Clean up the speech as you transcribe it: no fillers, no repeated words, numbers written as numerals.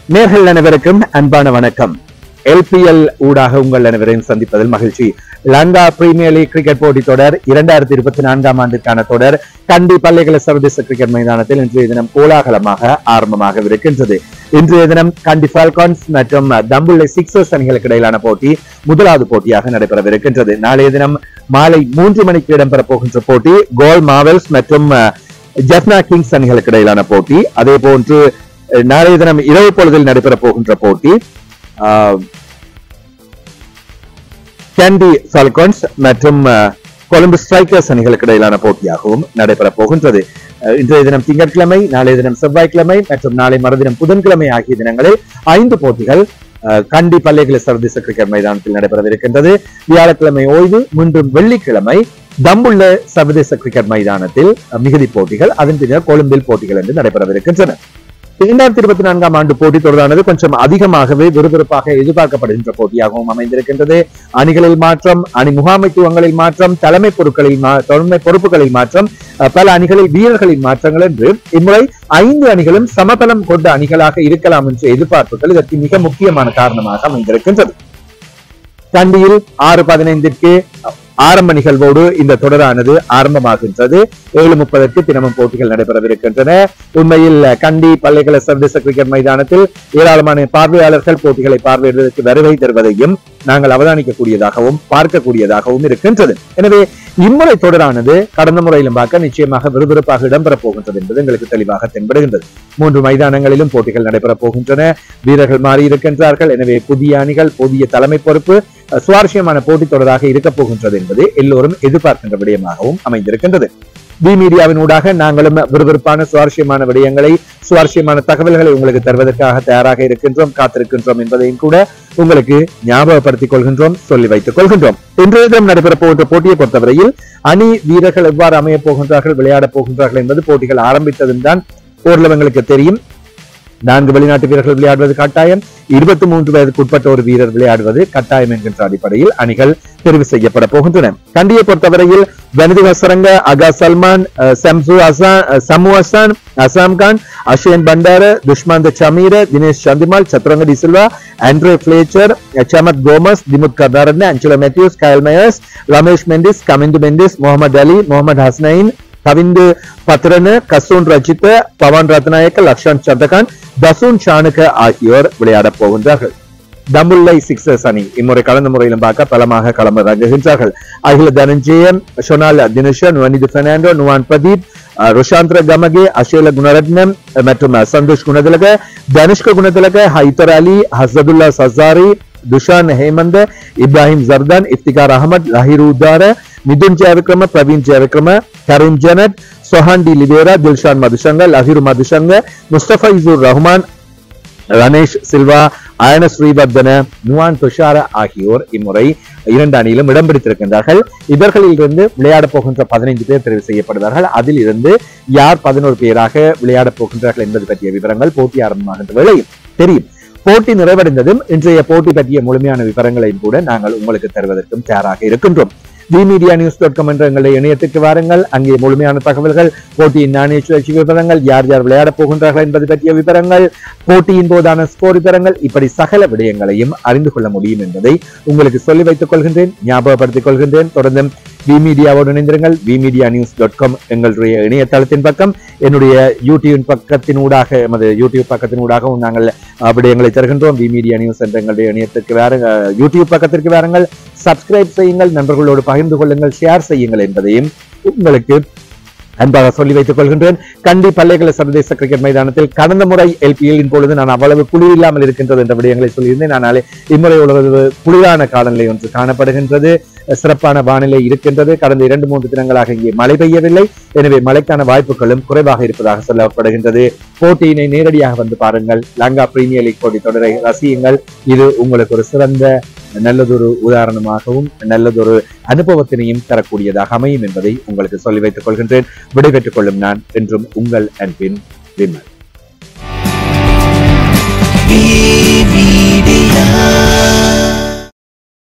நேர்கள் அனைவருக்கும் அன்பான வணக்கம். LPL ஊடாக உங்கள் அனைவரையும் சந்திப்பதில் மகிழ்ச்சி. லங்கா பிரீமியர் லீக் கிரிக்கெட் போட்டி தொடர் 2024 ஆண்டிற்கான தொடர் கண்டி பல்லைகல சர்வதேச கிரிக்கெட் மைதானத்தில் இன்றைய தினம் கோலாகலமாக ஆரம்பமாக இருக்கின்றது. இன்றைய தினம் கண்டி ஃபால்கான்ஸ் மற்றும் தம்புள்ளை சிக்ஸர்ஸ் அணிகளுக்கு இடையிலான போட்டி முதலாவது போட்டியாக நடைபெறவிருக்கின்றது. நாளைய தினம் மாலை 3 மணிக்கு இடம்பெற போகின்ற போட்டி கோல் மாவல்ஸ் மற்றும் ஜெஃப்னா கிங்ஸ் அணிகளுக்கு இடையிலான போட்டி. அதே போன்று நாளைய தினம் இரவு பொழுதில் நடைபெற போகின்ற போட்டி கேண்டி ஃபால்கான்ஸ் மற்றும் கொலம்பு ஸ்ட்ரைக்கர்ஸ் அணிகளுக்கு இடையிலான போட்டியாகவும் நடைபெற போகின்றது. இன்றைய தினம் திங்கட்கிழமை, நாளைய தினம் செவ்வாய்க்கிழமை மற்றும் நாளை மறுதினம் புதன்கிழமை ஆகிய தினங்களில் 5 போட்டிகள் கண்டி பல்லைகல சர்வதேச கிரிக்கெட் மைதானத்தில் நடைபெறவிருக்கின்றது. வியாழக்கிழமை ஓய்வு, மீண்டும் வெள்ளிக்கிழமை தம்புள்ள சர்வதேச கிரிக்கெட் மைதானத்தில் மிகுதி போட்டிகள், அதன் பின்னர் கொழும்பில் போட்டிகள் என்று நடைபெறவிருக்கின்றன. 2024 ஆண்டு போட்டி தொடரானது கொஞ்சம் அதிகமாகவே விறுவிறுப்பாக எதிர்பார்க்கப்படுகின்ற போட்டியாகவும் அமைந்திருக்கின்றது. அணிகளில் மாற்றம், அணி முகாமைத்துவங்களில் மாற்றம், தலைமை பொறுப்புகளில் மாற்றம், பல அணிகளில் வீரர்களின் மாற்றங்கள் என்று இம்முறை 5 அணிகளும் சமபலம் கொண்ட அணிகளாக இருக்கலாம் என்ற எதிர்பார்ப்புகள் இதற்கு மிக முக்கியமான காரணமாக அமைந்திருக்கின்றது. கண்டியில் 6:15 ஆரம்ப நிகழ்வோடு இந்த தொடரானது ஆரம்பமாகின்றது. 7:30 தினமும் போட்டிகள் நடைபெறவிருக்கின்றன. உண்மையில் கண்டி பல்லைகல சர்வதேச கிரிக்கெட் மைதானத்தில் ஏராளமான பார்வையாளர்கள் போட்டிகளை பார்வையிடுவதற்கு வருகை தருவதையும் நாங்கள் அவதானிக்கக்கூடியதாகவும் பார்க்கக்கூடியதாகவும் இருக்கின்றது. எனவே இம்முறை தொடரானது கடந்த முறையிலும் பார்க்க நிச்சயமாக விறுவிறுப்பாக இடம்பெறப் போகின்றது என்பது எங்களுக்கு தெளிவாக தென்படுகின்றது. 3 மைதானங்களிலும் போட்டிகள் நடைபெறப் போகின்றன. வீரர்கள் மாறியிருக்கின்றார்கள். எனவே புதிய அணிகள், புதிய தலைமை பொறுப்பு, சுவாரஸ்யமான போட்டி தொடராக இருக்கப் போகின்றது என்பது எல்லோரும் எதிர்பார்க்கின்ற விடயமாகவும் அமைந்திருக்கின்றது. வி மீடியாவின் ஊடாக நாங்களும் விறுவிறுப்பான சுவாரஸ்யமான விடயங்களை, சுவாரஸ்யமான தகவல்களை உங்களுக்கு தருவதற்காக தயாராக இருக்கின்றோம், காத்திருக்கின்றோம் என்பதையும் கூட உங்களுக்கு ஞாபகப்படுத்திக் கொள்கின்றோம், சொல்லி வைத்துக் கொள்கின்றோம். இன்றைய தினம் நடைபெற போகின்ற போட்டியை பொறுத்தவரையில் அணி வீரர்கள் எவ்வாறு அமையப் போகின்றார்கள், விளையாடப் போகின்றார்கள் என்பது போட்டிகள் ஆரம்பித்ததும் தான் ஓரளவு எங்களுக்கு தெரியும். 4 வெளிநாட்டு வீரர்கள் விளையாடுவது கட்டாயம், 23 வயதுக்கு உட்பட்ட ஒரு வீரர் விளையாடுவது கட்டாயம் என்கின்ற அடிப்படையில் அணிகள் தெரிவு செய்யப்பட போகின்றன. கண்டியை பொறுத்தவரையில் Wanindu Hasaranga, Agha Salman, Sammu Ashan, Azam Khan, Ashen Bandara, Dushmantha Chameera, Dinesh Chandimal, Chathuranga de Silva, Andre Fletcher, Samath Gomes, Dimuth Karunaratne, Angelo Mathews, Kyle Mayers, Ramesh Mendis, Kamindu Mendis, Mohammad Ali, Mohammad Hasnain, Kavindu Pathirana, Kasun Rajitha, Pawan Rathnayake, Lakshan Sandakan, Dasun Shanaka ஆகியோர் விளையாடப் போகின்றார்கள். தம்புள்ளை சிக்ஸர்ஸ் அணி இம்முறை கடந்த முறையிலும் பார்க்க பலமாக களமிறங்குகின்றார்கள். அகில தனஞ்சயன், ஷொனால் தினேஷன், வனிது பெர்னாண்டோ, நுவான் பிரதீப், ருஷாந்திர கமகே, அஷேல குணரத்னம் மற்றும் சந்தோஷ் குணதிலக, தனுஷ்க குணதிலக, ஹைதர் அலி, ஹசதுல்லா சசாரி, துஷான் ஹேமந்த, இப்ராஹிம் ஜர்தான், இஃப்திகார் அகமது, லஹீர் உத்தார, மிதுன் ஜெயவிக்ரம, பிரவீன் ஜெயவிக்ரம, கரீம் ஜனட், சொஹான் டி லிவேரா, தில்ஷான் மதுஷங்க, லஹீர் மதுஷங்க, முஸ்தபா இசூர் ரஹ்மான், ரனேஷ் சில்வா, அயன ஸ்ரீவர்தன, நுவான் துஷார ஆகியோர் இம்முறை 2 அணியிலும் இடம் பிடித்திருக்கின்றார்கள். இவர்களில் இருந்து விளையாடப் போகின்ற 15 பேர் தெரிவு செய்யப்படுவார்கள். அதில் இருந்து யார் 11 பேராக விளையாடப் போகின்றார்கள் என்பது பற்றிய விவரங்கள் போட்டி ஆரம்பமாகின்ற வேளையில் தெரியும். போட்டி நிறைவடைந்ததும் இன்றைய போட்டி பற்றிய முழுமையான விவரங்களையும் கூட நாங்கள் உங்களுக்கு தருவதற்கும் தயாராக இருக்கின்றோம். vmedia.news.com என்ற எங்களுடைய இணையத்துக்கு வாருங்கள். அங்கே முழுமையான தகவல்கள், போட்டியின் நாணய சுழற்சி விவரங்கள், யார் யார் விளையாடப் போகின்றார்கள் என்பது பற்றிய விவரங்கள், போட்டியின் போதான ஸ்கோர் விவரங்கள், இப்படி சகல விடயங்களையும் அறிந்து கொள்ள முடியும் என்பதை உங்களுக்கு சொல்லி வைத்துக் கொள்கின்றேன், ஞாபகப்படுத்திக் கொள்கின்றேன். தொடர்ந்து vmedia-வோடு இணைந்திருங்கள். vmedia.news.com எங்களுடைய இணையதளத்தின் பக்கம், என்னுடைய யூடியூப் பக்கத்தினூடாக, எமது யூடியூப் பக்கத்தினூடாகவும் நாங்கள் விடயங்களை தருகின்றோம். vmedia நியூஸ் என்ற எங்களுடைய இணையத்திற்கு யூடியூப் பக்கத்திற்கு வாருங்கள், சப்ஸ்கிரைப் செய்யுங்கள், நண்பர்களோடு பகிர்ந்து கொள்ளுங்கள், ஷேர் செய்யுங்கள் என்பதையும் உங்களுக்கு அன்பாக சொல்லி வைத்துக் கொள்கின்றேன். கண்டி பல்லைகல சர்வதேச கிரிக்கெட் மைதானத்தில் கடந்த முறை LPL பொழுது நான் அவ்வளவு குளிர் இல்லாமல் இருக்கின்றது என்ற விடயங்களை சொல்லியிருந்தேன். ஆனால் இம்முறை உலக குளிரான காலநிலை ஒன்று காணப்படுகின்றது, சிறப்பான வானிலை இருக்கின்றது. கடந்த 2-3 தினங்களாக இங்கே மழை பெய்யவில்லை. எனவே மழைக்கான வாய்ப்புகளும் குறைவாக இருப்பதாக சொல்லப்படுகின்றது. போட்டியினை நேரடியாக வந்து பாருங்கள். லங்கா பிரீமியர் லீக் போட்டி தொடரை ரசியுங்கள். இது உங்களுக்கு ஒரு சிறந்த நல்லதொரு உதாரணமாகவும் நல்லதொரு அனுபவத்தினையும் தரக்கூடியதாக அமையும் என்பதை உங்களுக்கு சொல்லி வைத்துக் கொள்கின்றேன். விடைபெற்றுக் கொள்ளும் நான் என்றும் உங்கள் அன்பின் விமல்.